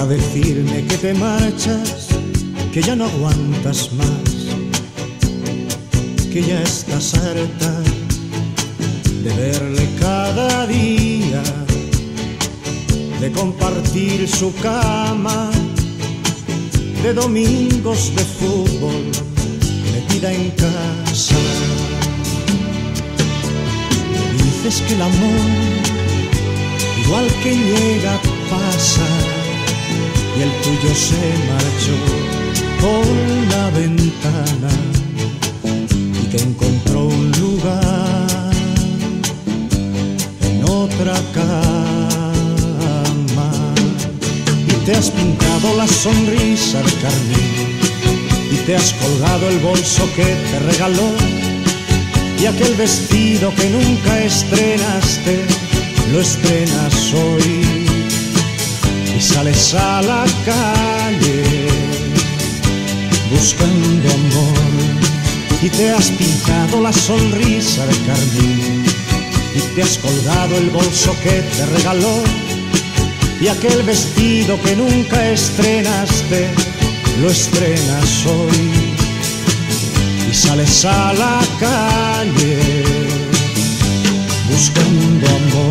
decirme que te marchas, que ya no aguantas más, que ya estás harta de verle cada día, de compartir su cama, de domingos de fútbol metida en casa. Me dices que el amor, igual que llega, pasa, y el tuyo se marchó por la ventana y que encontró un lugar en otra cama. Y te has pintado la sonrisa de carmín y te has colgado el bolso que te regaló, y aquel vestido que nunca estrenaste lo estrenas hoy. Y sales a la calle buscando amor y te has pintado la sonrisa de carmín y te has colgado el bolso que te regaló, y aquel vestido que nunca estrenaste lo estrenas hoy. Y sales a la calle buscando amor.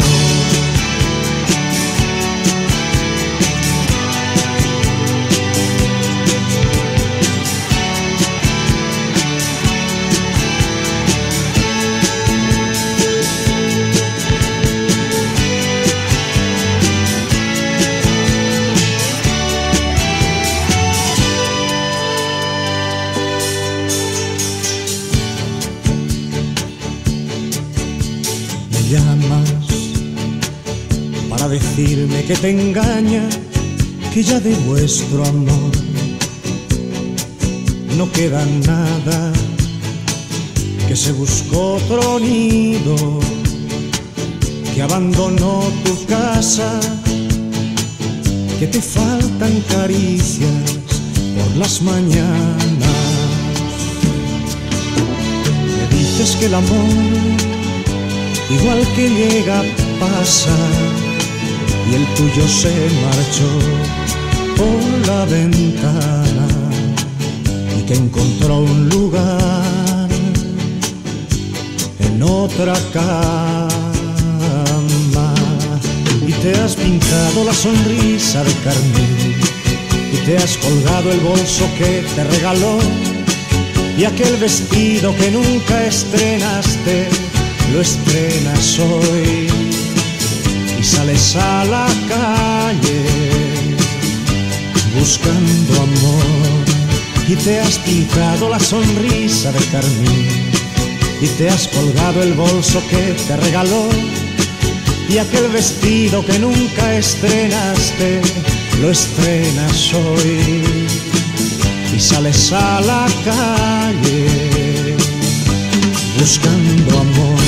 Llamas para decirme que te engaña, que ya de vuestro amor no queda nada, que se buscó otro nido, que abandonó tu casa, que te faltan caricias por las mañanas. Me dices que el amor, igual que llega, pasa, y el tuyo se marchó por la ventana y que encontró un lugar en otra cama. Y te has pintado la sonrisa de carmín y te has colgado el bolso que te regaló, y aquel vestido que nunca estrenaste lo estrenas hoy. Y sales a la calle buscando amor y te has pintado la sonrisa de carmín y te has colgado el bolso que te regaló, y aquel vestido que nunca estrenaste lo estrenas hoy. Y sales a la calle buscando amor